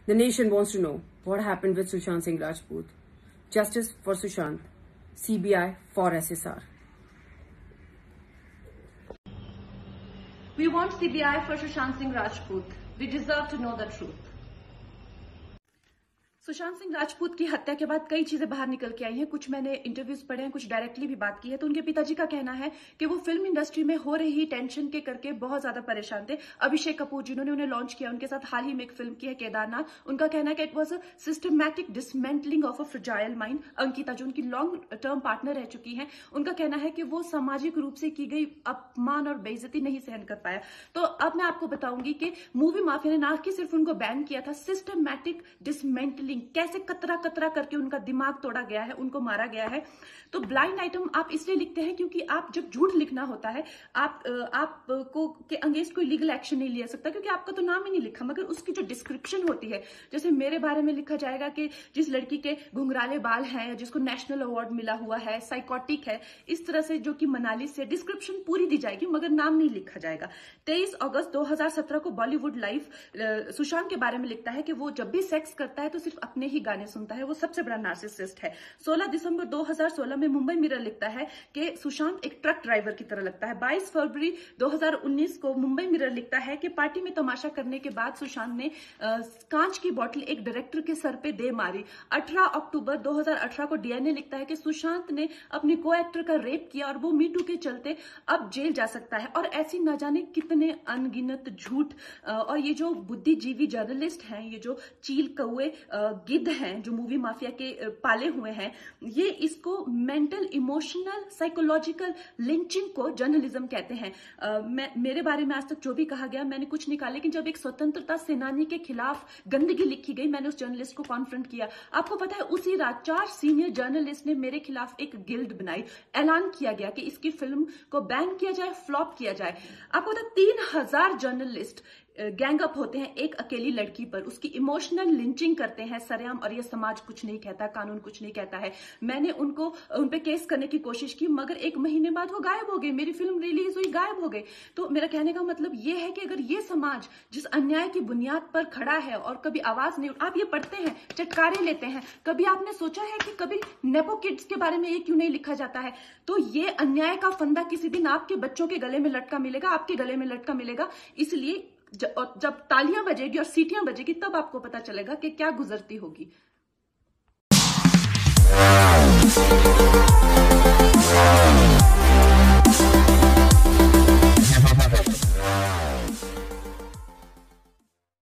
The nation wants to know what happened with Sushant Singh Rajput. Justice for Sushant. CBI for SSR. We want CBI for Sushant Singh Rajput. We deserve to know the truth. Sushant Singh Rajput की हत्या के बाद कई चीजें बाहर निकल के आई हैं। कुछ मैंने इंटरव्यूज पढ़े हैं, कुछ डायरेक्टली भी बात की है। तो उनके पिताजी का कहना है कि वो फिल्म इंडस्ट्री में हो रही टेंशन के करके बहुत ज्यादा परेशान थे। अभिषेक कपूर जिन्होंने उन्हें लॉन्च किया, उनके साथ हाल ही में एक फिल्म की है केदारनाथ। उनका कहना है कि it was a systematic dismantling of a fragile mind. Ankita जो उनकी लॉन्ग टर्म पार्टनर रह चुकी है, उनका कहना है कि वो सामाजिक रूप से की गई अपमान और बेइज्जती नहीं सहन कर पाया। तो अब मैं आपको बताऊंगी कि मूवी माफिया ने ना कि सिर्फ उनको बैन किया था, सिस्टमैटिक डिसमेंटलिंग, कैसे कतरा कतरा करके उनका दिमाग तोड़ा गया है, उनको मारा गया है। तो ब्लाइंड आइटम आप इसलिए लिखते हैं क्योंकि आप जब झूठ लिखना होता है, आपको के अगेंस्ट कोई लीगल एक्शन नहीं लिया सकता क्योंकि आपका तो नाम ही नहीं लिखा, मगर उसकी जो डिस्क्रिप्शन होती है, जैसे मेरे बारे में लिखा जाएगा कि जिस लड़की के घुंघराले बाल हैं, जिसको नेशनल अवार्ड मिला हुआ है, साइकोटिक है, इस तरह से जो कि मनाली से डिस्क्रिप्शन पूरी दी जाएगी मगर नाम नहीं लिखा जाएगा। 23 अगस्त 2017 को बॉलीवुड लाइव सुशांत के बारे में लिखता है कि वो जब भी सेक्स करता है तो सिर्फ अपने ही गाने सुनता है, वो सबसे बड़ा नार्सिसिस्ट है। 16 दिसंबर 2016 में मुंबई मिरर लिखता है कि सुशांत एक ट्रक ड्राइवर की तरह लगता है। 22 फरवरी 2019 को मुंबई मिरर लिखता है कि पार्टी में तमाशा करने के बाद सुशांत ने कांच की बोतल एक डायरेक्टर के सर पे दे मारी। 18 अक्टूबर 2018 को डीएनए लिखता है कि सुशांत ने अपने को एक्टर का रेप किया और वो मीटू के चलते अब जेल जा सकता है। और ऐसी न जाने कितने अनगिनत झूठ। और ये जो बुद्धिजीवी जर्नलिस्ट हैं, ये जो चील कौए गिद्ध हैं जो मूवी माफिया के पाले हुए हैं, ये इसको मेंटल इमोशनल साइकोलॉजिकल लिंचिंग को जर्नलिज्म कहते हैं। मेरे बारे में आज तक जो भी कहा गया मैंने कुछ नहीं कहा, लेकिन जब एक स्वतंत्रता सेनानी के खिलाफ गंदगी लिखी गई, मैंने उस जर्नलिस्ट को कॉन्फ्रंट किया। आपको पता है उसी रात 4 सीनियर जर्नलिस्ट ने मेरे खिलाफ एक गिल्ड बनाई। ऐलान किया गया कि इसकी फिल्म को बैन किया जाए, फ्लॉप किया जाए। आपको पता 3000 जर्नलिस्ट गैंग अप होते हैं एक अकेली लड़की पर, उसकी इमोशनल लिंचिंग करते हैं सरेआम, और ये समाज कुछ नहीं कहता, कानून कुछ नहीं कहता है। मैंने उन पे केस करने की कोशिश की मगर 1 महीने बाद वो गायब हो गए, मेरी फिल्म रिलीज हुई, गायब हो गए। तो मेरा कहने का मतलब ये है कि अगर ये समाज जिस अन्याय की बुनियाद पर खड़ा है और कभी आवाज नहीं, आप ये पढ़ते हैं, चटकारे लेते हैं, कभी आपने सोचा है कि कभी नेपो किड्स के बारे में ये क्यों नहीं लिखा जाता है? तो ये अन्याय का फंदा किसी दिन आपके बच्चों के गले में लटका मिलेगा, आपके गले में लटका मिलेगा। इसलिए जब तालियां बजेगी और सीटियां बजेगी तब आपको पता चलेगा कि क्या गुजरती होगी।